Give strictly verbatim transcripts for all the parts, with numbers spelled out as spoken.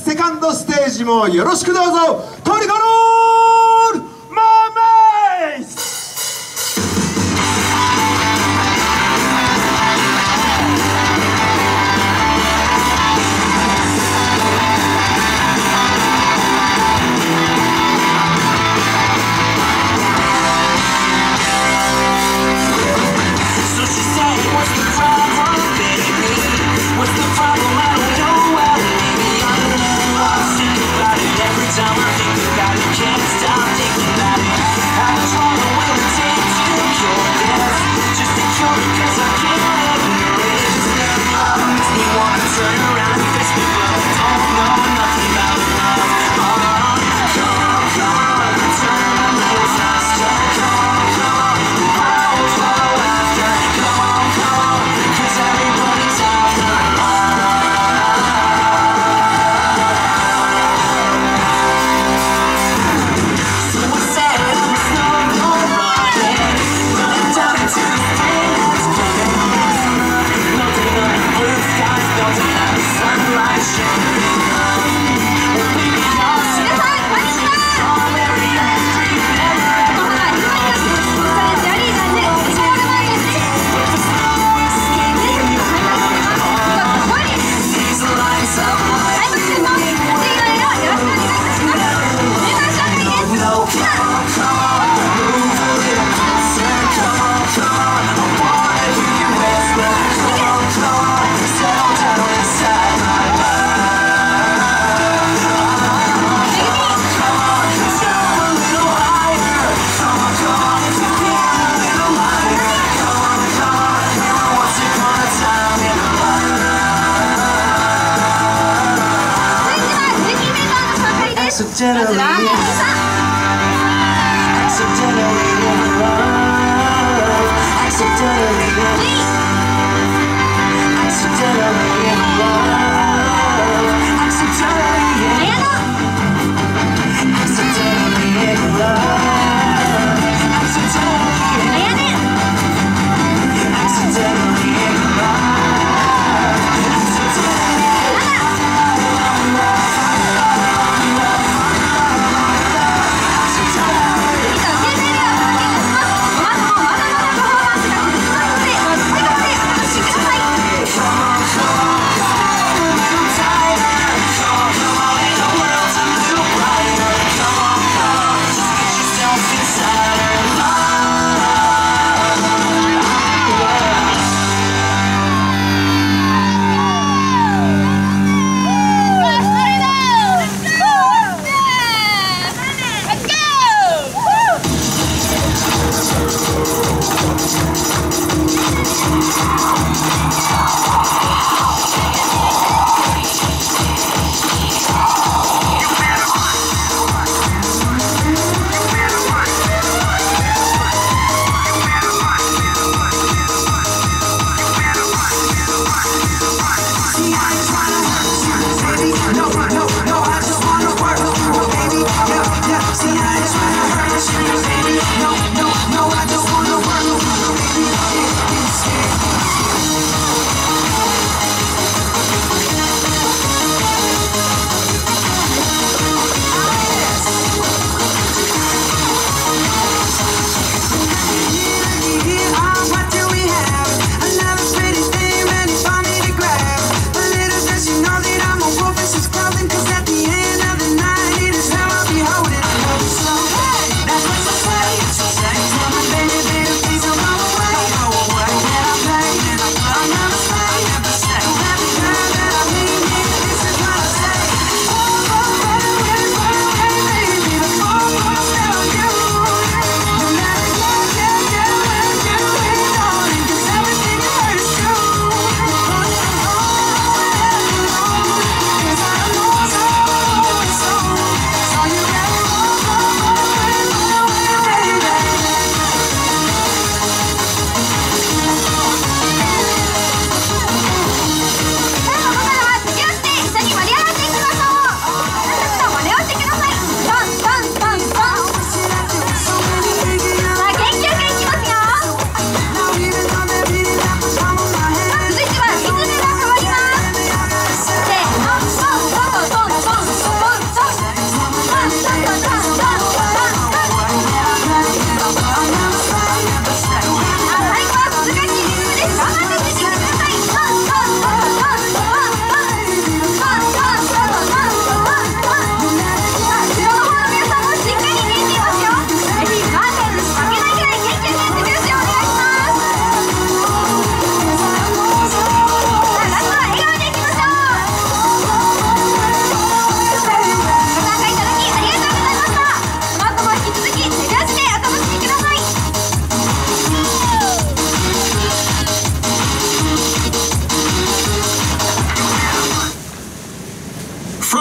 セカンドステージもよろしくどうぞ。トリコロールマーメイズ。 Accidentally in love, accidentally in love, accidentally in love, accidentally in love, accidentally in love, accidentally in love, accidentally in love.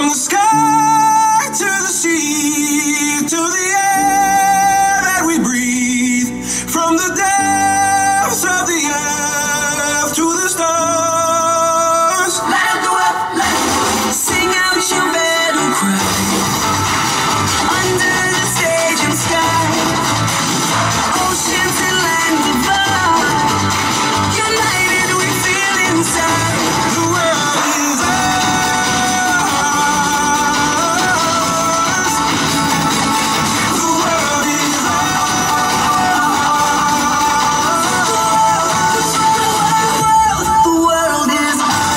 From the sky to the sea, to the air that we breathe, from the depths of the earth to the stars. Light up the world, light up the world. Sing out your battle cry under the stage and sky, oceans and land above, united we feel inside. The world is ours. The world is ours. The world is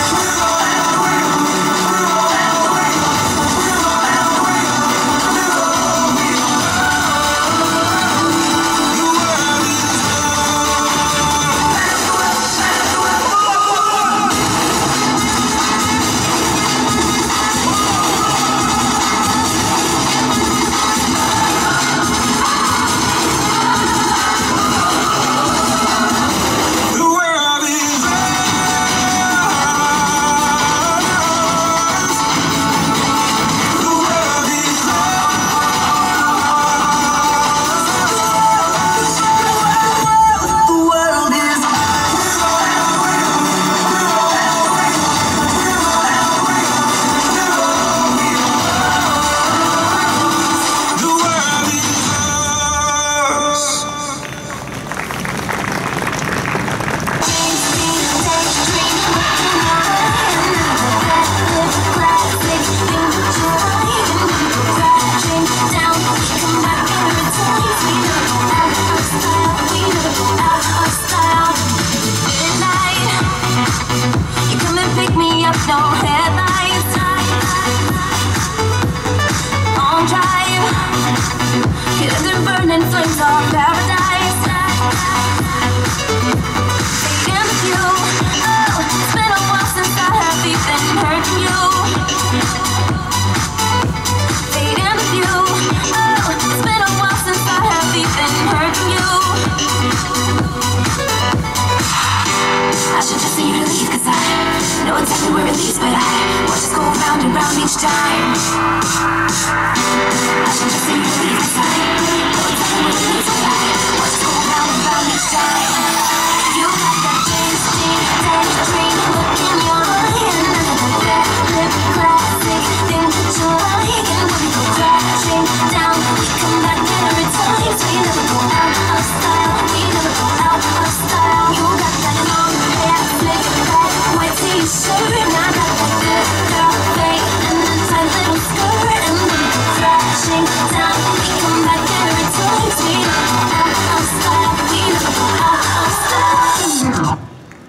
flames of paradise. Fading with you. Oh, it's been a while since I have even heard from you. Fading with you. Oh, it's been a while since I have even heard from you. I should just see you to leave, cause I know exactly where it leads, but I watch us go round and round each time. I should just see you to leave, cause I know exactly where it leads, but I watch us go round and round each time. You got that James Dean tangerine look in your eye, and another that lip classic thing that you like. And when we go crashing down, we come back better at times. We never go out of style, we never go out of style. You got that long hair, slick back, white t-shirt, and I got that good girl fade and a tight little skirt. And when we go crashing down, we come back better at times. We never go out of style, we never go out of style.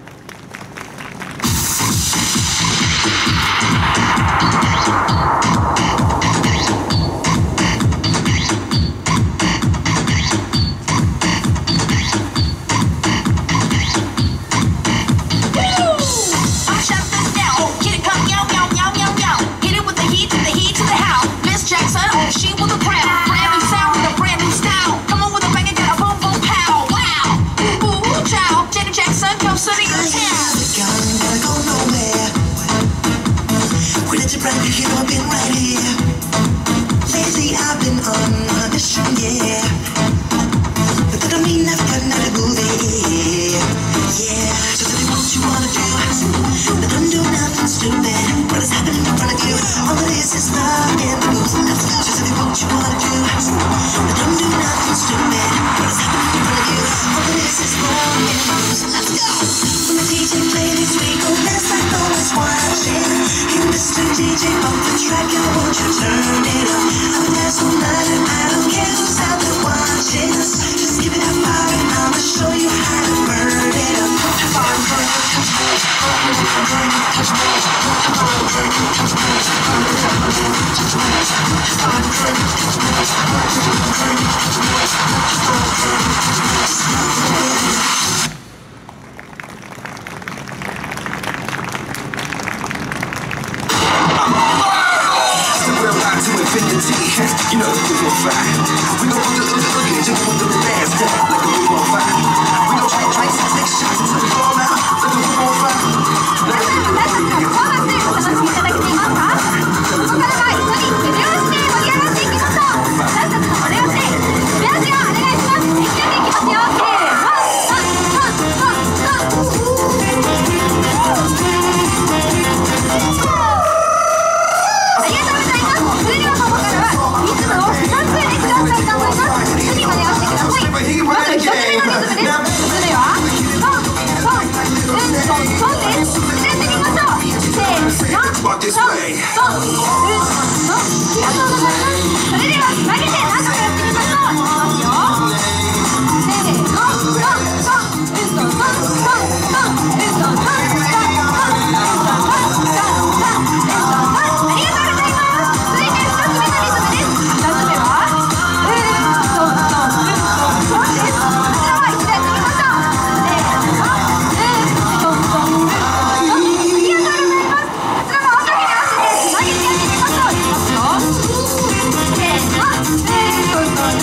You know the people are fine. We gon' put the hood hood in, just put the dance down like a people on fire. We gon' try try to take shots until we fall out like a people on fire. Like a people on fire. this そう way. そううんそうありがとうございます。それではつなげて何度かやってみましょう。いきますよ。せーのトントンうんとトントントンうんとトントントントントントントントントントントントンありがとうございます。続いてふたつめのリズムです。ふたつめはうんトントンうんトントンです。こちらは一度やってみましょう。せーのうんトントンうんトントンありがとうございます。こちらも音楽に合わせてつなげてやってみましょう。いきますよ。せーのうんトントンうんトントンうんトントンうんトントンうんトントンうんトントンうんトントンありがとうございます。それでは音楽に合わせてつなげてやってみましょう。いきますよ。せーのうんトントンうんトントンうんトントンありがとうございます。それでは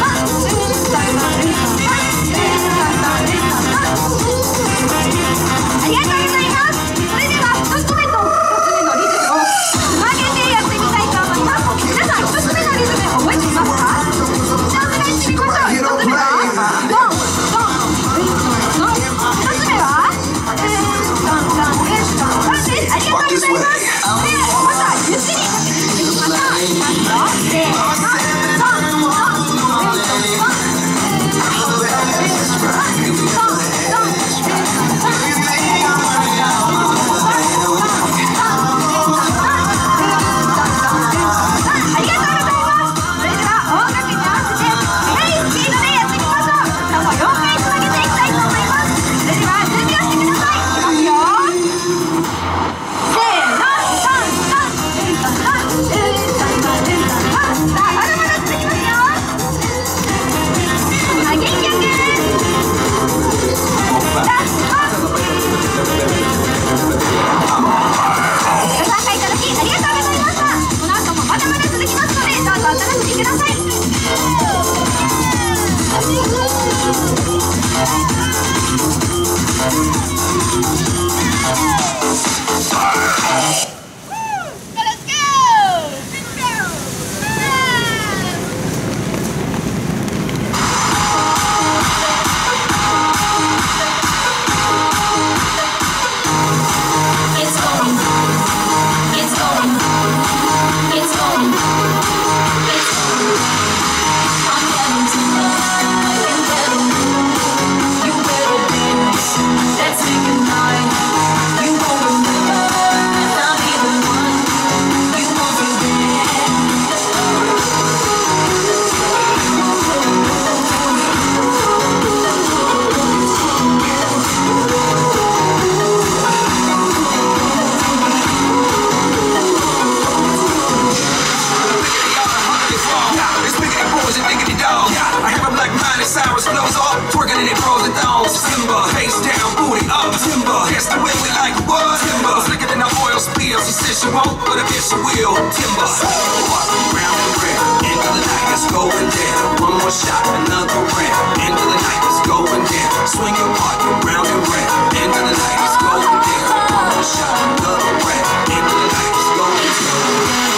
ひとつめとふたつめのリズムをつなげてやってみたいと思います。皆さんひとつめのリズム覚えていますか？じゃあお願いしてみましょう。ひとつ目はドンドンうんトントンふたつ目はうんトントンうんトントンです。ありがとうございます。でまたゆっくりかけてみましょう。いきますよ。せーのトントンうんトントン Cyrus blows off, twerking in their pros and thongs. Timber, face down, booty up. Timber, that's the way we like what? Timber, slicker than the oil spill. She says she won't, but I bet she will. Timber, round and round, end of the night, it's going down. One more shot, another round. End of the night, it's going down. Swing your partner round and round. End of the night, it's going down. One more shot, another round. End of the night, it's going down.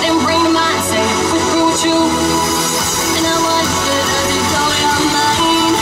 And I wonder, does it blow your mind?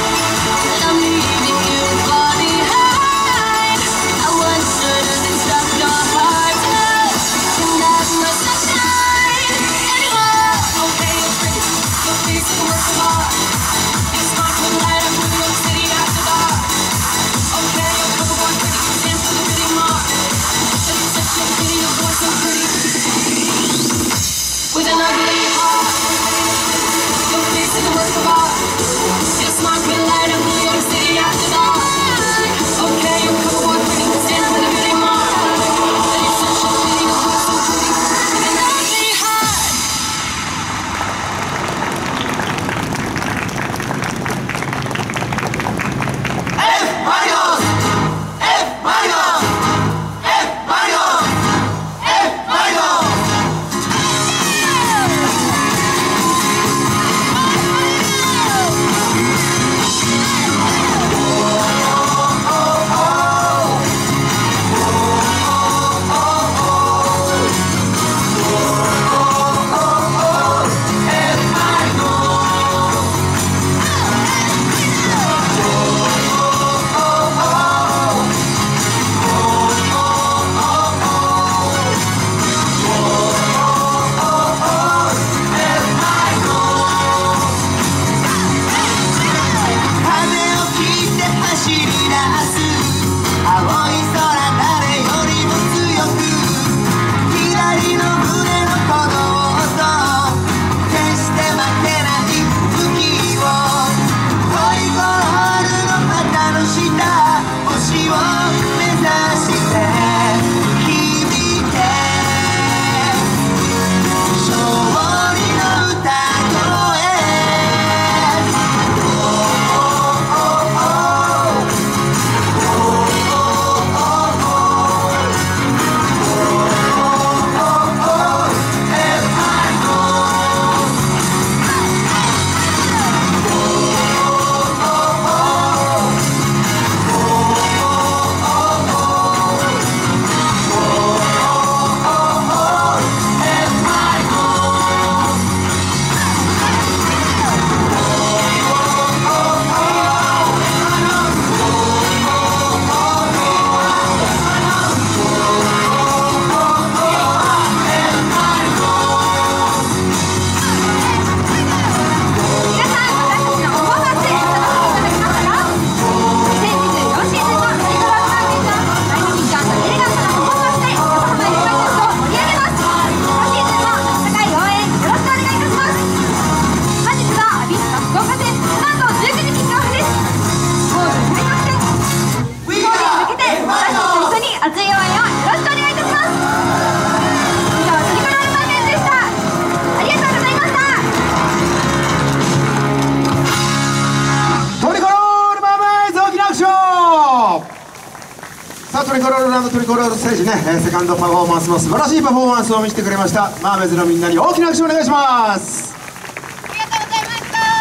リコロールランドトリコロールステージね、えーセカンドパフォーマンスも素晴らしいパフォーマンスを見せてくれましたマーメイズのみんなに大きな拍手をお願いします。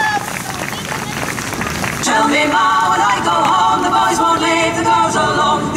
Tell me, Ma, when I go home, the boys won't leave the girls alone.